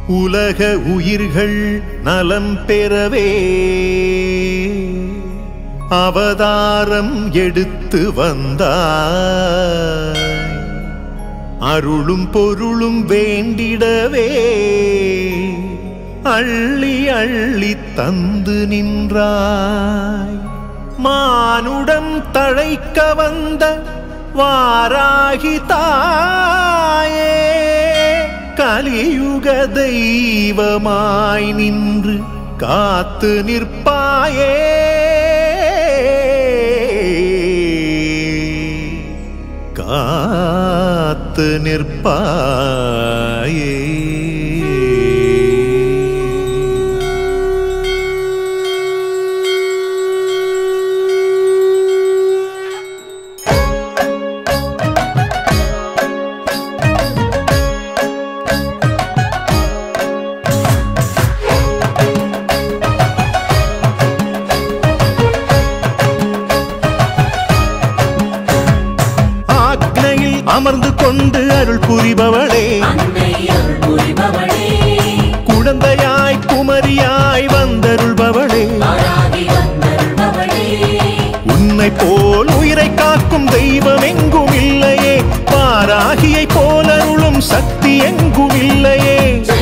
உலக உயிர்கள் நலம் பெறவே அவதாரம் எடுத்து வந்தாய். அருளும் பொருளும் வேண்டிடவே அள்ளி அள்ளி தந்து நின்றாய். மானுடம் தழைக்க வந்த வாராகி தாயே, கலியுக தெய்வமாய் நின்று காத்து நிற்பாயே. காத்து நிற்பாயே. அமர்ந்து கொண்டு அருள் புரிபவளே, குழந்தையாய் குமரியாய் வந்தருள்பவளே, உன்னை போல் உயிரை காக்கும் தெய்வம் எங்கும் இல்லையே, வாராகியை போல் அருளும் சக்தி எங்கும் இல்லையே.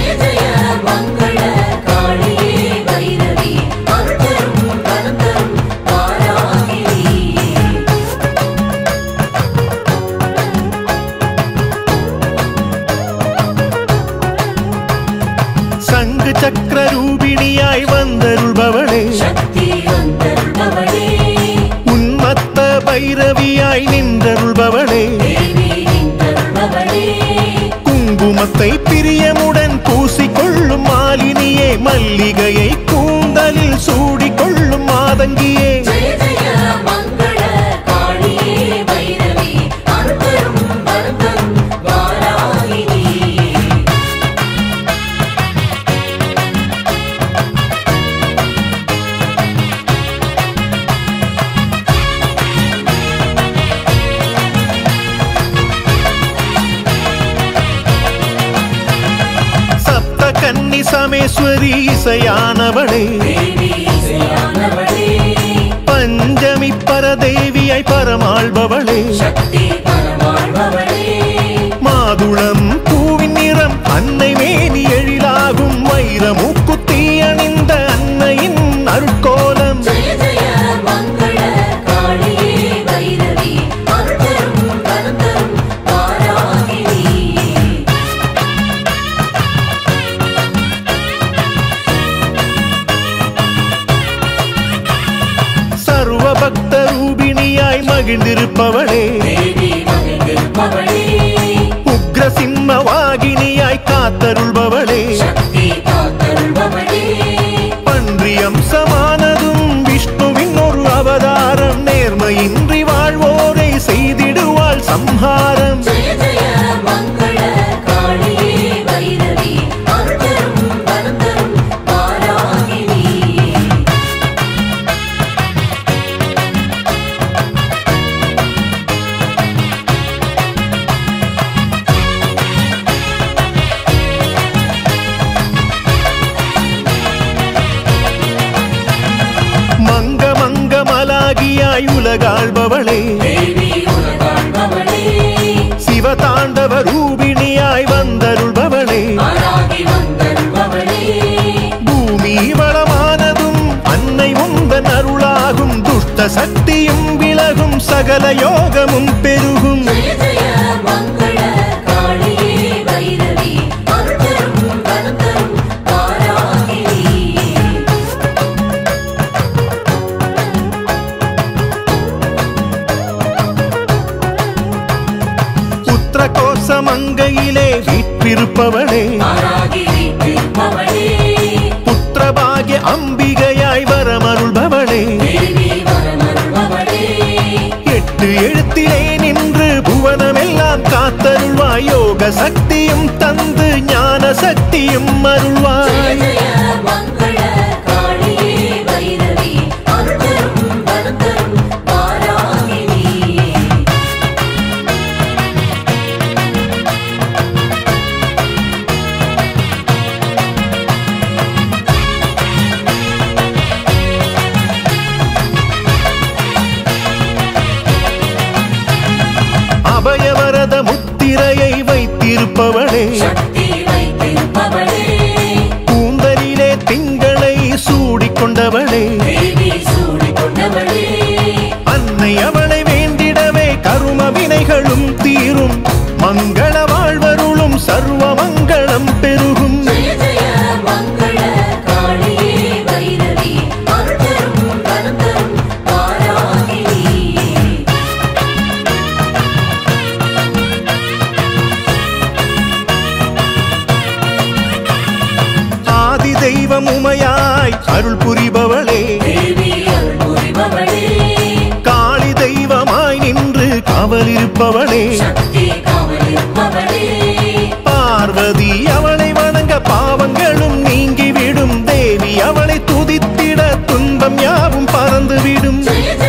சங்கு சக்கர ரூபிணியாய் வந்தருள்பவளே, உன்மத்த பைரவியாய் நின்றருள்பவளே, குங்குமத்தை பிரியமுடன் பூசிக்கொள்ளும் மாலினியே, மல்லிகையை கூந்தலில் சூடிக்கொள்ளும் மாதங்கியே. கன்னி சமேஸ்வரி இசையானவளே, பஞ்சமி பரதேவியாய் பரமாள்பவளே, மாதுளம் பூவின் நிறம் அன்னை மேனி எழிலாகும், வைரமுக்குத்தி அணிந்த அன்னையின் அருட்கோலம். பக்த ரூபிணியாய் மகிழ்ந்திருப்பவளே, உக்ர சிம்ம வாகினியாய் காத்தருள்பவளே, பன்றி அம்சமானதும் விஷ்ணுவின் ஒரு அவதாரம், நேர்மையின்றி வாழ்வோரை செய்திடுவாள் சம்ஹாரம். உலகாள்பவளே, சிவதாண்டவ ரூபிணியாய் வந்தருள்பவளே, பூமி வளமானதும் அன்னை உந்தன் அருளாகும், துஷ்ட சக்தியும் விலகும், சகல யோகமும் பெருகும். கோசமங்கையிலே வீற்றிருப்பவளே, புத்திரபாகிய அம்பிகையாய் வரமருள்பவளே, 8 எழுத்திலே நின்று புவனமெல்லாம் காத்தருள்வாய், யோக சக்தியும் தந்து ஞான சக்தியும் அருள்வாய். வைத்திருப்பவளே கூந்தலிலே திங்களை சூடிக்கொண்டவளே அன்னை அவளை வேண்டிடவே கரும வினைகளும் தீரும் மங்கள வாழ்வருளும் சர்வ மங்களம் பெருகும் ஆதி தெய்வம் உமையாய் அருள் புரிபவளே காளி தெய்வமாய் நின்று காவலிருப்பவளே பார்வதி அவளை வணங்க பாவங்களும் நீங்கிவிடும் தேவி அவளை துதித்திட துன்பம் யாவும் பறந்துவிடும்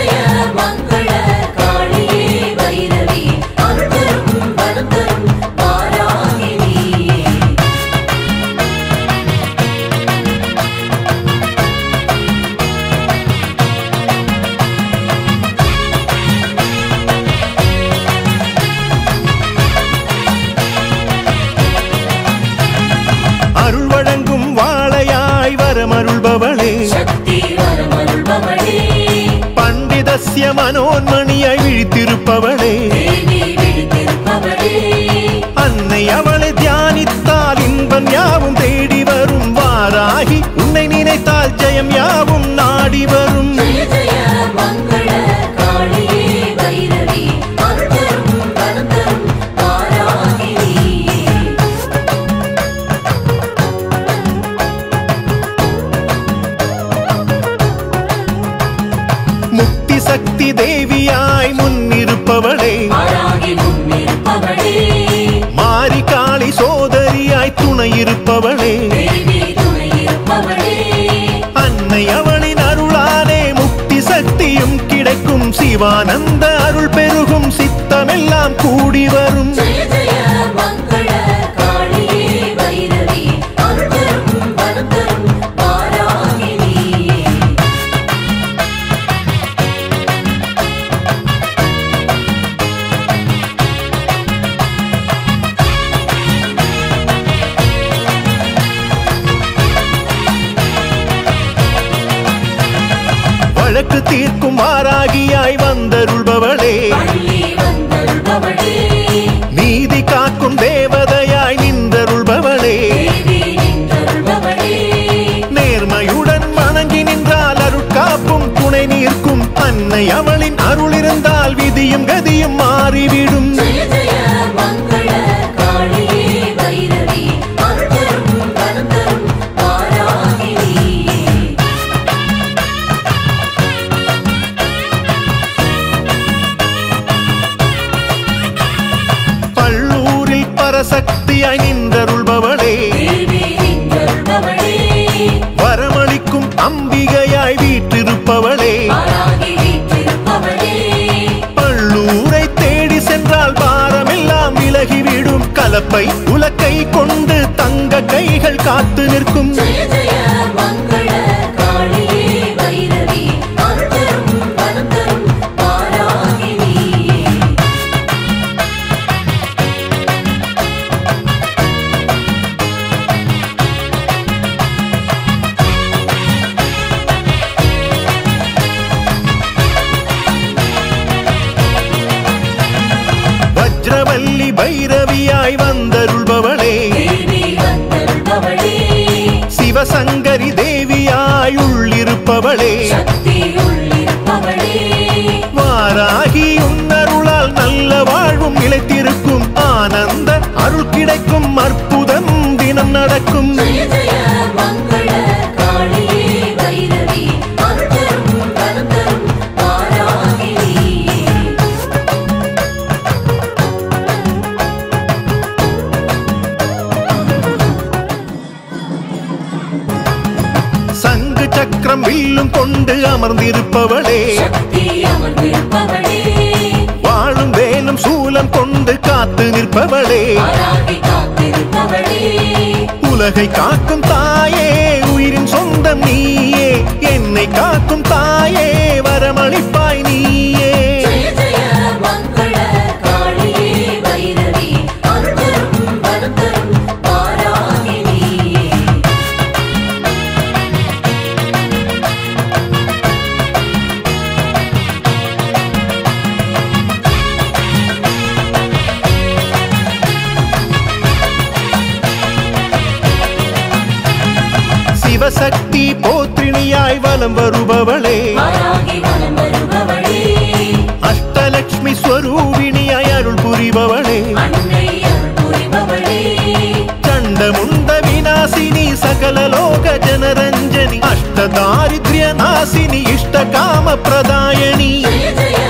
அருள் வழங்கும் வாழையாய் வரமருள்பவளே பண்டிதஸ்ய மனோன்மணியாய் விழித்திருப்பவளே அன்னை அவளை தியானித்தால் இன்பம் யாவும் தேடி வரும் வாராகி உன்னை நினைத்தால் ஜெயம் யாவும் நாடி வரும் முக்தி சக்தி தேவியாய் முன்னிருப்பவளே மாரி காளி சோதரியாய் துணையிருப்பவளே அன்னை அவளின் அருளாலே முக்தி சக்தியும் கிடைக்கும் சிவானந்த அருள் பெருகும் சித்தமெல்லாம் கூடி வரும் வழக்கு தீர்க்கும் வாராகியாய் வந்தருள்பவளே நீதி காக்கும் தேவதையாய் நின்றருள்பவளே நேர்மையுடன் வணங்கி நின்றால் அருட்காப்பும் துணை நிற்கும் அன்னை அவளின் அருள் இருந்தால் விதியும் கதியும் மாறிவிடும் சக்தியாய் நின்றருள்பவளே வரமளிக்கும் அம்பிகையாய் வீற்றிருப்பவளே பள்ளூரை தேடி சென்றால் பாரமெல்லாம் விலகிவிடும் கலப்பை உலக்கை கொண்டு தங்க கைகள் காத்து நிற்கும் வஜ்ரவல்லி பைரவியாய் வந்தருள்பவளே சிவசங்கரி தேவியாய் உள்ளிருப்பவளே வாராகி உன்னருளால் நல்ல வாழ்வும் நிலைத்திருக்கும் ஆனந்த அருள் கிடைக்கும் அற்புதம் தினம் நடக்கும் சங்கு சக்கரம் வில்லும் கொண்டு அமர்ந்திருப்பவளே வாழும் வேலும் சூலம் கொண்டு காத்து நிற்பவளே உலகை காக்கும் தாயே உயிரின் சொந்தம் நீயே என்னை காக்கும் தாயே வரமளிப்பாய் நீயே மங்கள காளியே வைரவி அருள் தரும் சிவசக்தி போத்ரிணியாய் வலம் வருபவளே அஷ்டலக்ஷ்மி ஸ்வரூபிணியாய் அருள் புரிபவளே சண்டமுண்ட விநாசினி சகல லோக ஜனரஞ்சனி அஷ்டதாரித்ர்ய நாசினி இஷ்ட காம பிரதாயணி